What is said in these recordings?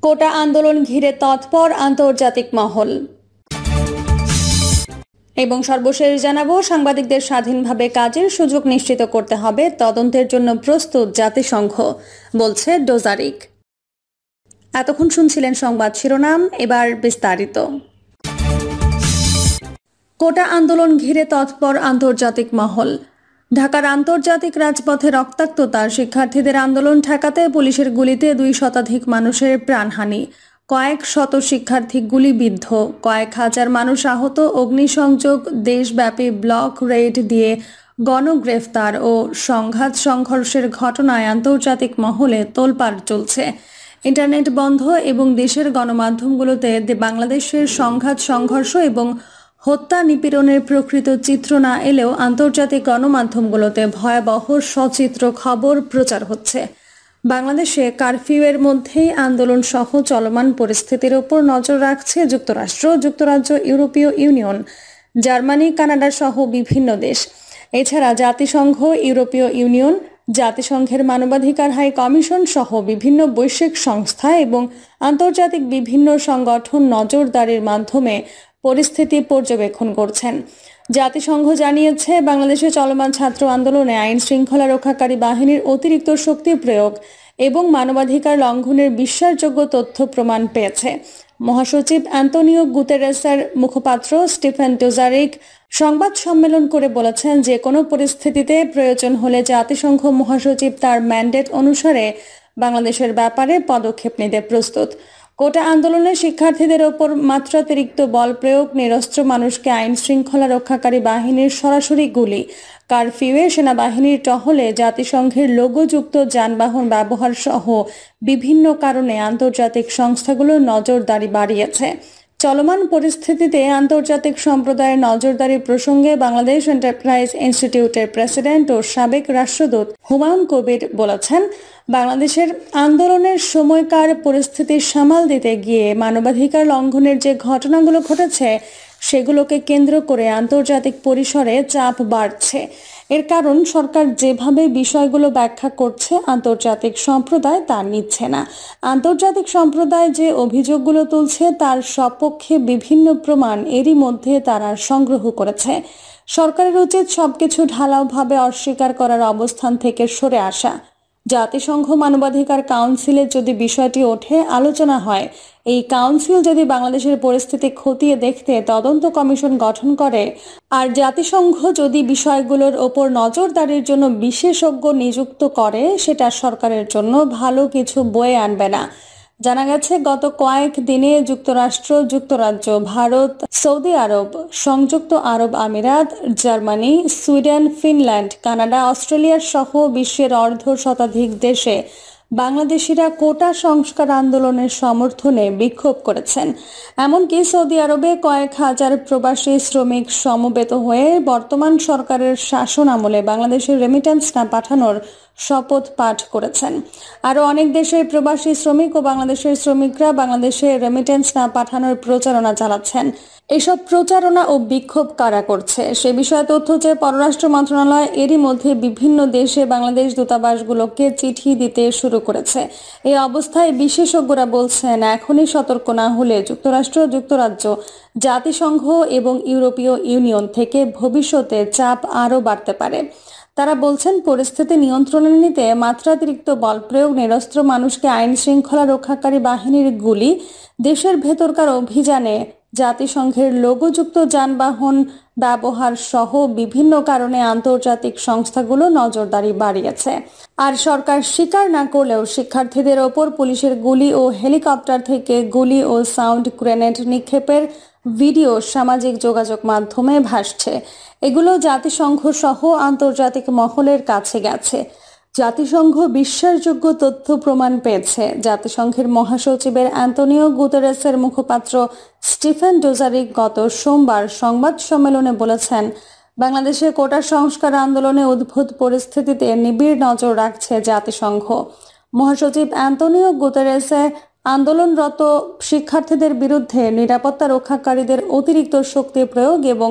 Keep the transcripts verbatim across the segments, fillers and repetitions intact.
কোটা আন্দোলন ঘিরে তৎপর আন্তর্জাতিক মহল। এবং সর্বশেষ জানাবো, সাংবাদিকদের স্বাধীনভাবে কাজের সুযোগ নিশ্চিত করতে হবে, তদন্তের জন্য প্রস্তুত জাতিসংঘ, বলছে ডোজারিক। এতক্ষণ শুনছিলেন সংবাদ শিরোনাম, এবার বিস্তারিত। কোটা আন্দোলন ঘিরে তৎপর আন্তর্জাতিক মহল। ঢাকার আন্তর্জাতিক রাজপথে রক্তাক্ততা, শিক্ষার্থীদের আন্দোলন ঠেকাতে পুলিশের গুলিতে দুই শতাধিক মানুষের প্রাণহানি, কয়েক শত শিক্ষার্থী গুলিবিদ্ধ, কয়েক হাজার মানুষ আহত, অগ্নিসংযোগ, দেশব্যাপী ব্লক রেড দিয়ে গণগ্রেফতার ও সংঘাত সংঘর্ষের ঘটনায় আন্তর্জাতিক মহলে তোলপাড় চলছে। ইন্টারনেট বন্ধ এবং দেশের গণমাধ্যমগুলোতে বাংলাদেশের সংঘাত সংঘর্ষ এবং হত্যা নিপীড়নের প্রকৃত চিত্র না এলেও আন্তর্জাতিক গণমাধ্যমগুলোতে ভয়াবহ সচিত্র খবর প্রচার হচ্ছে। বাংলাদেশে কারফিউয়ের মধ্যেই আন্দোলন সহ চলমান পরিস্থিতির উপর নজর রাখছে যুক্তরাষ্ট্র, যুক্তরাজ্য, ইউরোপীয় ইউনিয়ন, জার্মানি, কানাডা সহ বিভিন্ন দেশ। এছাড়া জাতিসংঘ, ইউরোপীয় ইউনিয়ন, জাতিসংঘের মানবাধিকার হাই কমিশন সহ বিভিন্ন বৈশ্বিক সংস্থা এবং আন্তর্জাতিক বিভিন্ন সংগঠন নজরদারির মাধ্যমে পরিস্থিতি পর্যবেক্ষণ করছেন। জাতিসংঘ জানিয়েছে, বাংলাদেশে চলমান ছাত্র আন্দোলনে আইন শৃঙ্খলা রক্ষাকারী বাহিনীর অতিরিক্ত শক্তি প্রয়োগ এবং মানবাধিকার লঙ্ঘনের বিশ্বাসযোগ্য তথ্য প্রমাণ পেয়েছে। মহাসচিব অ্যান্তোনিও গুতেরেসের মুখপাত্র স্টিফেন ডুজারিক সংবাদ সম্মেলন করে বলেছেন, যে কোনো পরিস্থিতিতে প্রয়োজন হলে জাতিসংঘ মহাসচিব তার ম্যান্ডেট অনুসারে বাংলাদেশের ব্যাপারে পদক্ষেপ নিতে প্রস্তুত। কোটা আন্দোলনে শিক্ষার্থীদের ওপর মাত্রাতিরিক্ত বল প্রয়োগ, নিরস্ত্র মানুষকে আইন শৃঙ্খলা রক্ষাকারী বাহিনীর সরাসরি গুলি, কারফিউয়ে সেনাবাহিনীর টহলে জাতিসংঘের লোগোযুক্ত যানবাহন ব্যবহার সহ বিভিন্ন কারণে আন্তর্জাতিক সংস্থাগুলো নজরদারি বাড়িয়েছে। চলমান পরিস্থিতিতে আন্তর্জাতিক সম্প্রদায়ের নজরদারি প্রসঙ্গে বাংলাদেশ এন্টারপ্রাইজ ইনস্টিটিউটের প্রেসিডেন্ট ও সাবেক রাষ্ট্রদূত হুমায়ুন কবির বলেছেন, বাংলাদেশের আন্দোলনের সময়কার পরিস্থিতি সামাল দিতে গিয়ে মানবাধিকার লঙ্ঘনের যে ঘটনাগুলো ঘটেছে সেগুলোকে কেন্দ্র করে আন্তর্জাতিক পরিসরে চাপ বাড়ছে। এর কারণ সরকার যেভাবে বিষয়গুলো ব্যাখ্যা করছে আন্তর্জাতিক সম্প্রদায় তা নিচ্ছে না। আন্তর্জাতিক সম্প্রদায় যে অভিযোগগুলো তুলছে তার সপক্ষে বিভিন্ন প্রমাণ এরই মধ্যে তারা সংগ্রহ করেছে। সরকারের উচিত সবকিছু ঢালাওভাবে অস্বীকার করার অবস্থান থেকে সরে আসা। জাতিসংঘ মানবাধিকার কাউন্সিলে যদি বিষয়টি ওঠে, আলোচনা হয়, এই কাউন্সিল যদি বাংলাদেশের পরিস্থিতি খতিয়ে দেখতে তদন্ত কমিশন গঠন করে আর জাতিসংঘ যদি বিষয়গুলোর ওপর নজরদারির জন্য বিশেষজ্ঞ নিযুক্ত করে, সেটা সরকারের জন্য ভালো কিছু বয়ে আনবে না। জানা গেছে, গত কয়েক দিনে যুক্তরাষ্ট্র, যুক্তরাজ্য, ভারত, সৌদি আরব, সংযুক্ত আরব আমিরাত, Germany, Sweden, Finland, Canada, Australia সহ বিশ্বের অর্ধ শতাধিক দেশে বাংলাদেশিরা কোটা সংস্কার আন্দোলনের সমর্থনে বিক্ষোভ করেছেন। এমনকি সৌদি আরবে কয়েক হাজার প্রবাসী শ্রমিক সমবেত হয়ে বর্তমান সরকারের শাসন আমলে বাংলাদেশের রেমিটেন্স না পাঠানোর শপথ পাঠ করেছেন। আরও অনেক দেশের প্রবাসী শ্রমিক ও বাংলাদেশের শ্রমিকরা বাংলাদেশে রেমিটেন্স না পাঠানোর প্রচারণা চালাচ্ছেন। এসব প্রচারণা ও বিক্ষোভ কারা করছে সে বিষয়ে তথ্য চেয়ে পররাষ্ট্র মন্ত্রণালয় এরই মধ্যে বিভিন্ন দেশে বাংলাদেশ দূতাবাসগুলোকে চিঠি দিতে শুরু করেছে। এই অবস্থায় বিশেষজ্ঞরা বলছেন, এখনই সতর্ক না হলে যুক্তরাষ্ট্র, যুক্তরাজ্য, জাতিসংঘ এবং ইউরোপীয় ইউনিয়ন থেকে ভবিষ্যতে চাপ আরও বাড়তে পারে। তারা বলছেন, পরিস্থিতি নিয়ন্ত্রণে নিতে মাত্রাতিরিক্ত বল প্রয়োগ, নিরস্ত্র মানুষকে আইন শৃঙ্খলা রক্ষাকারী বাহিনীর গুলি, দেশের ভেতরকার অভিযানে জাতিসংঘের লোগোযুক্ত যানবাহন ব্যবহার সহ বিভিন্ন কারণে আন্তর্জাতিক সংস্থাগুলো নজরদারি বাড়িয়েছে। আর সরকার স্বীকার না করলেও শিক্ষার্থীদের ওপর পুলিশের গুলি ও হেলিকপ্টার থেকে গুলি ও সাউন্ড গ্রেনেড নিক্ষেপের ভিডিও সামাজিক যোগাযোগ মাধ্যমে ভাসছে। এগুলো জাতিসংঘ সহ আন্তর্জাতিক মহলের কাছে গেছে। জাতিসংঘ বিশ্বাসযোগ্য তথ্য প্রমাণ পেয়েছে। জাতিসংঘের মহাসচিবের অ্যান্তোনিও গুতেরেসের মুখপাত্র স্টিফেন ডুজারিক গত সোমবার সংবাদ সম্মেলনে বলেছেন, বাংলাদেশে কোটা সংস্কার আন্দোলনে উদ্ভূত পরিস্থিতিতে নিবিড় নজর রাখছে জাতিসংঘ। মহাসচিব অ্যান্তোনিও গুতেরেসে আন্দোলনরত শিক্ষার্থীদের বিরুদ্ধে নিরাপত্তা রক্ষাকারীদের অতিরিক্ত শক্তি প্রয়োগ এবং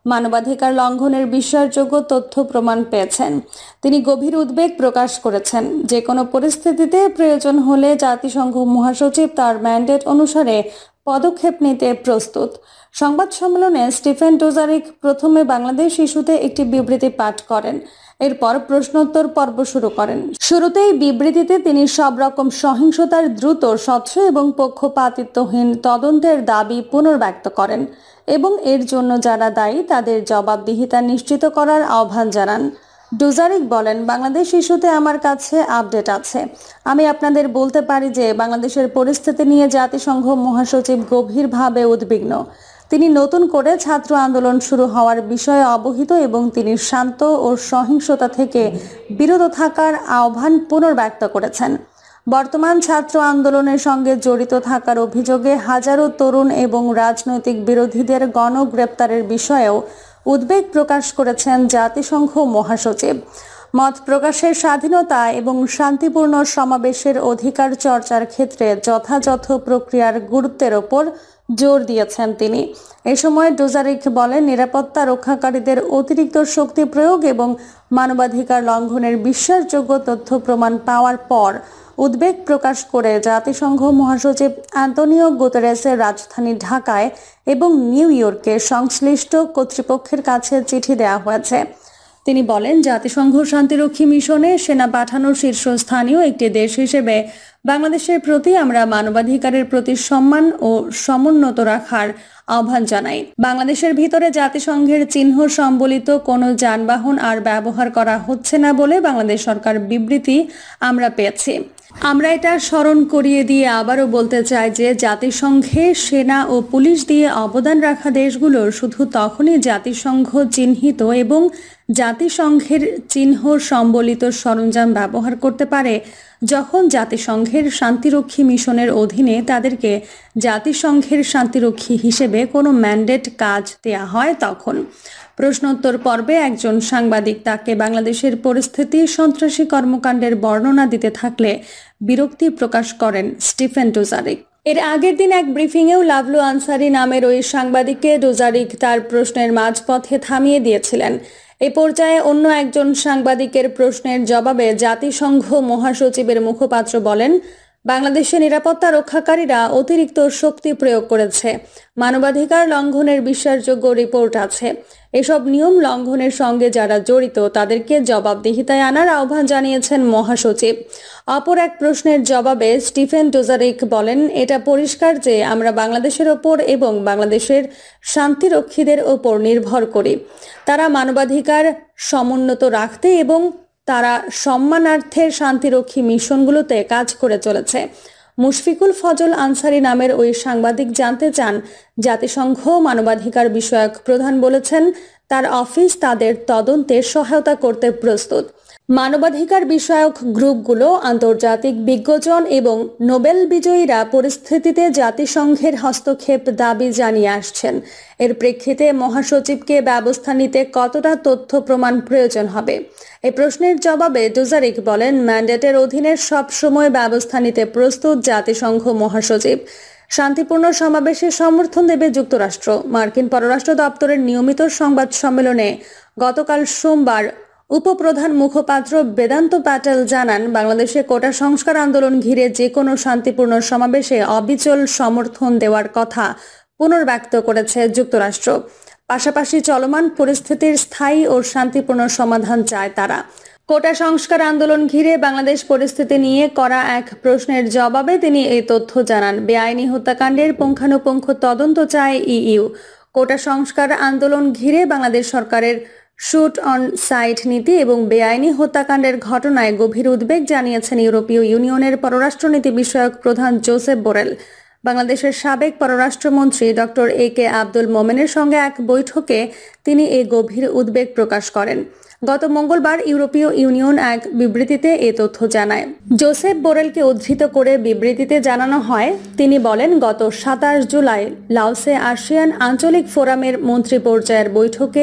মানবাধিকার লঙ্ঘনের বিশ্বাসযোগ্য তথ্য প্রমাণ পেয়েছেন। তিনি গভীর উদ্বেগ প্রকাশ করেছেন, যে কোনো পরিস্থিতিতে প্রয়োজন হলে জাতিসংঘ মহাসচিব তার ম্যান্ডেট অনুসারে পদক্ষেপ নিতে প্রস্তুত। সংবাদ সম্মেলনে স্টিফেন ডুজারিক প্রথমে বাংলাদেশ ইস্যুতে একটি বিবৃতি পাঠ করেন, এরপর প্রশ্নোত্তর পর্ব শুরু করেন। শুরুতেই বিবৃতিতে তিনি সব রকম সহিংসতার দ্রুত, স্বচ্ছ এবং পক্ষপাতিত্বহীন তদন্তের দাবি পুনর্ব্যক্ত করেন এবং এর জন্য যারা দায়ী তাদের জবাবদিহিতা নিশ্চিত করার আহ্বান জানান। ডুজারিক বলেন, বাংলাদেশ ইস্যুতে আমার কাছে আপডেট আছে। আমি আপনাদের বলতে পারি যে বাংলাদেশের পরিস্থিতি নিয়ে জাতিসংঘ মহাসচিব গভীরভাবে উদ্বিগ্ন। তিনি নতুন করে ছাত্র আন্দোলন শুরু হওয়ার বিষয়ে অবহিত এবং তিনি শান্ত ও সহিংসতা থেকে বিরত থাকার আহ্বান পুনর্ব্যক্ত করেছেন। বর্তমান ছাত্র আন্দোলনের সঙ্গে জড়িত থাকার অভিযোগে হাজারো তরুণ এবং রাজনৈতিক বিরোধীদের গণগ্রেপ্তারের বিষয়েও উদ্বেগ প্রকাশ করেছেন জাতিসংঘ মহাসচিব। মত প্রকাশের স্বাধীনতা এবং শান্তিপূর্ণ সমাবেশের অধিকার চর্চার ক্ষেত্রে যথাযথ প্রক্রিয়ার গুরুত্বের ওপর জোর দিয়েছেন তিনি। এ সময় ডুজারিক বলেন, নিরাপত্তা রক্ষাকারীদের অতিরিক্ত শক্তি প্রয়োগ এবং মানবাধিকার লঙ্ঘনের বিশ্বাসযোগ্য তথ্য প্রমাণ পাওয়ার পর উদ্বেগ প্রকাশ করে জাতিসংঘ মহাসচিব অ্যান্তোনিও গুতেরেসের রাজধানী ঢাকায় এবং নিউ ইয়র্কে সংশ্লিষ্ট কর্তৃপক্ষের কাছে চিঠি দেওয়া হয়েছে। তিনি বলেন, জাতিসংঘ শান্তিরক্ষী মিশনে সেনা পাঠানোর শীর্ষস্থানীয় একটি দেশ হিসেবে বাংলাদেশের প্রতি আমরা মানবাধিকারের প্রতি সম্মান ও সমুন্নত রাখার আহ্বান জানাই। বাংলাদেশের ভিতরে জাতিসংঘের চিহ্ন সম্বলিত কোনো যানবাহন আর ব্যবহার করা হচ্ছে না বলে বাংলাদেশ সরকার বিবৃতি আমরা পেয়েছি। আমরা এটা স্মরণ করিয়ে দিয়ে আবারও বলতে চাই যে জাতিসংঘে সেনা ও পুলিশ দিয়ে অবদান রাখা দেশগুলো শুধু তখনই জাতিসংঘ চিহ্নিত এবং জাতিসংঘের চিহ্ন সম্বলিত সরঞ্জাম ব্যবহার করতে পারে যখন জাতিসংঘের শান্তিরক্ষী মিশনের অধীনে তাদেরকে জাতিসংঘের শান্তিরক্ষী হিসেবে কোনো ম্যান্ডেট কাজ দেয়া হয় তখন। প্রশ্নোত্তর পর্বে একজন সাংবাদিক তাকে বাংলাদেশের পরিস্থিতি সন্ত্রাসী কর্মকাণ্ডের বর্ণনা দিতে থাকলে বিরক্তি প্রকাশ করেন স্টিফেন ডুজারিক। এর আগের দিন এক ব্রিফিংয়েও লাভলু আনসারি নামের ওই সাংবাদিককে ডুজারিক তার প্রশ্নের মাঝপথে থামিয়ে দিয়েছিলেন। এ পর্যায়ে অন্য একজন সাংবাদিকের প্রশ্নের জবাবে জাতিসংঘ মহাসচিবের মুখপাত্র বলেন, বাংলাদেশের নিরাপত্তা রক্ষাকারীরা অতিরিক্ত শক্তি প্রয়োগ করেছে। মানবাধিকার লঙ্ঘনের বিশ্বাসযোগ্য রিপোর্ট আছে। এসব নিয়ম লঙ্ঘনের সঙ্গে যারা জড়িত তাদেরকে জবাবদিহিতায় আনার আহ্বান জানিয়েছেন মহাসচিব। অপর এক প্রশ্নের জবাবে স্টিফেন ডুজারিক বলেন, এটা পরিষ্কার যে আমরা বাংলাদেশের ওপর এবং বাংলাদেশের শান্তিরক্ষীদের ওপর নির্ভর করি। তারা মানবাধিকার সমুন্নত রাখতে এবং তারা সম্মানার্থে শান্তিরক্ষী মিশনগুলোতে কাজ করে চলেছে। মুশফিকুল ফজল আনসারি নামের ওই সাংবাদিক জানতে চান, জাতিসংঘ মানবাধিকার বিষয়ক প্রধান বলেছেন তার অফিস তাদের তদন্তে সহায়তা করতে প্রস্তুত। মানবাধিকার বিষয়ক গ্রুপগুলো, আন্তর্জাতিক বিজ্ঞজন এবং নোবেল বিজয়ীরা পরিস্থিতিতে জাতিসংঘের হস্তক্ষেপ দাবি জানিয়ে আসছেন। এর প্রেক্ষিতে মহাসচিবকে ব্যবস্থা নিতে কতটা তথ্য প্রমাণ প্রয়োজন হবে? এই প্রশ্নের জবাবে ডুজারিক বলেন, ম্যান্ডেটের অধীনে সব সময় ব্যবস্থা নিতে প্রস্তুত জাতিসংঘ মহাসচিব। শান্তিপূর্ণ সমাবেশে সমর্থন দেবে যুক্তরাষ্ট্র। মার্কিন পররাষ্ট্র দপ্তরের নিয়মিত সংবাদ সম্মেলনে গতকাল সোমবার উপপ্রধান মুখপাত্র বেদান্ত প্যাটেল জানান, বাংলাদেশে কোটা সংস্কার আন্দোলন ঘিরে যে কোনো শান্তিপূর্ণ সমাবেশে অবিচল সমর্থন দেওয়ার কথা পুনর্ব্যক্ত করেছে যুক্তরাষ্ট্র। পাশাপাশি চলমান পরিস্থিতির স্থায়ী ও শান্তিপূর্ণ সমাধান চায় তারা। কোটা সংস্কার আন্দোলন ঘিরে বাংলাদেশ পরিস্থিতি নিয়ে করা এক প্রশ্নের জবাবে তিনি এই তথ্য জানান। বেআইনি হত্যাকাণ্ডের পুঙ্খানুপুঙ্খ তদন্ত চায় ইইউ। কোটা সংস্কার আন্দোলন ঘিরে বাংলাদেশ সরকারের শুট অন সাইট নীতি এবং বেআইনি হত্যাকাণ্ডের ঘটনায় গভীর উদ্বেগ জানিয়েছেন ইউরোপীয় ইউনিয়নের পররাষ্ট্রনীতি বিষয়ক প্রধান জোসেফ বোরেল। বাংলাদেশের সাবেক পররাষ্ট্রমন্ত্রী ডক্টর এ কে আব্দুল মোমেনের সঙ্গে এক বৈঠকে তিনি এই গভীর উদ্বেগ প্রকাশ করেন। গত মঙ্গলবার ইউরোপীয় ইউনিয়ন এক বিবৃতিতে এ তথ্য জানায়। জোসেফ বোরেলকে উদ্ধৃত করে বিবৃতিতে জানানো হয়, তিনি বলেন, গত সাতাশ জুলাই লাওসে আসিয়ান আঞ্চলিক ফোরামের মন্ত্রী পর্যায়ের বৈঠকের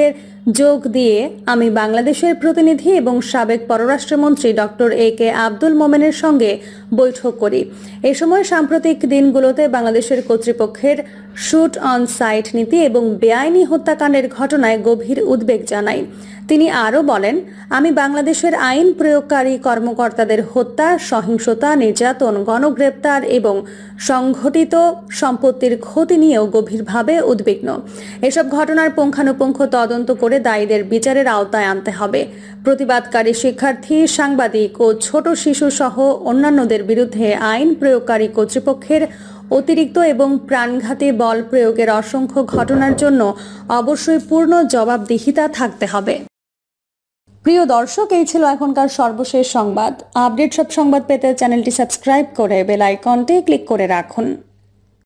যোগ দিয়ে আমি বাংলাদেশের প্রতিনিধি এবং সাবেক পররাষ্ট্রমন্ত্রী ডক্টর এ কে আব্দুল মোমেনের সঙ্গে বৈঠক করি। এ সময় সাম্প্রতিক দিনগুলোতে বাংলাদেশের কর্তৃপক্ষের শুট অন সাইট নীতি এবং বেআইনি হত্যাকাণ্ডের ঘটনায় গভীর উদ্বেগ জানাই। তিনি আরও বলেন, আমি বাংলাদেশের আইন প্রয়োগকারী কর্মকর্তাদের হত্যা, সহিংসতা, নির্যাতন, গণগ্রেপ্তার এবং সংঘটিত সম্পত্তির ক্ষতি নিয়েও গভীরভাবে উদ্বিগ্ন। এসব ঘটনার পুঙ্খানুপুঙ্খ তদন্ত করে দায়ীদের বিচারের আওতায় আনতে হবে। প্রতিবাদকারী শিক্ষার্থী, সাংবাদিক ও ছোট শিশু সহ অন্যান্যদের বিরুদ্ধে আইন প্রয়োগকারী কর্তৃপক্ষের অতিরিক্ত এবং প্রাণঘাতী বল প্রয়োগের অসংখ্য ঘটনার জন্য অবশ্যই পূর্ণ জবাবদিহিতা থাকতে হবে। প্রিয় দর্শক, এই ছিল এখনকার সর্বশেষ সংবাদ। আপডেট সব সংবাদ পেতে চ্যানেলটি সাবস্ক্রাইব করে বেল আইকনটি ক্লিক করে রাখুন।